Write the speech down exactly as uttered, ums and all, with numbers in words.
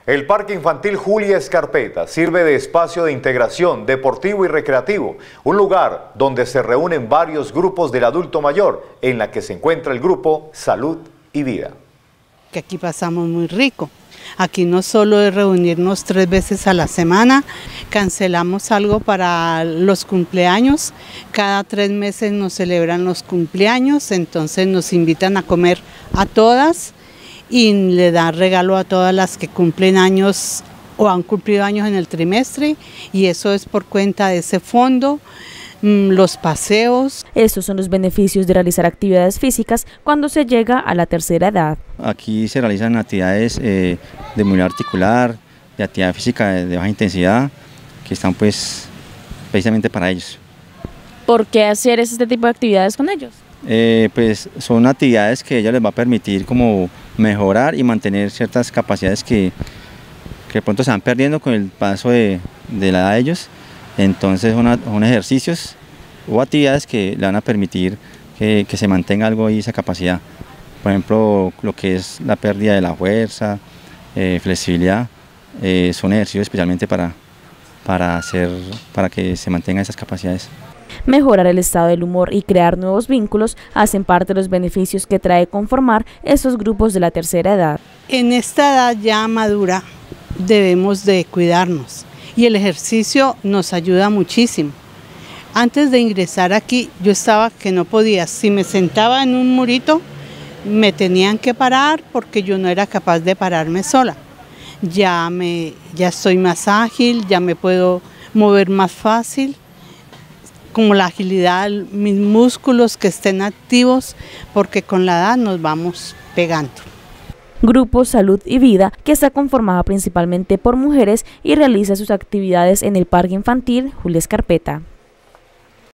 El Parque Infantil Julia Escarpeta sirve de espacio de integración deportivo y recreativo, un lugar donde se reúnen varios grupos del adulto mayor, en la que se encuentra el grupo Salud y Vida. Que aquí pasamos muy rico. Aquí no solo es reunirnos tres veces a la semana, cancelamos algo para los cumpleaños, cada tres meses nos celebran los cumpleaños, entonces nos invitan a comer a todas y le dan regalo a todas las que cumplen años o han cumplido años en el trimestre, y eso es por cuenta de ese fondo. Los paseos. Estos son los beneficios de realizar actividades físicas cuando se llega a la tercera edad. Aquí se realizan actividades eh, de movilidad articular, de actividad física de, de baja intensidad, que están pues precisamente para ellos. ¿Por qué hacer este tipo de actividades con ellos? Eh, pues son actividades que a ellos les va a permitir como mejorar y mantener ciertas capacidades que, que de pronto se van perdiendo con el paso de, de la edad de ellos. Entonces son, son ejercicios o actividades que le van a permitir que, que se mantenga algo ahí, esa capacidad. Por ejemplo, lo que es la pérdida de la fuerza, eh, flexibilidad, eh, son ejercicios especialmente para, para, hacer, para que se mantengan esas capacidades. Mejorar el estado del humor y crear nuevos vínculos hacen parte de los beneficios que trae conformar estos grupos de la tercera edad. En esta edad ya madura debemos de cuidarnos y el ejercicio nos ayuda muchísimo. Antes de ingresar aquí yo estaba que no podía, si me sentaba en un murito me tenían que parar porque yo no era capaz de pararme sola. Ya, me, ya estoy más ágil, ya me puedo mover más fácil, como la agilidad, mis músculos que estén activos, porque con la edad nos vamos pegando. Grupo Salud y Vida, que está conformada principalmente por mujeres y realiza sus actividades en el Parque Infantil Julia Escarpeta.